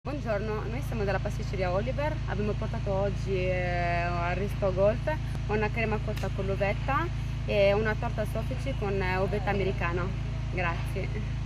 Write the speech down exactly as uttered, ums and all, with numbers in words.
Buongiorno, noi siamo della pasticceria Oliver, abbiamo portato oggi eh, al Risto Golf una crema cotta con l'uvetta e una torta soffici con eh, uvetta americana. Grazie.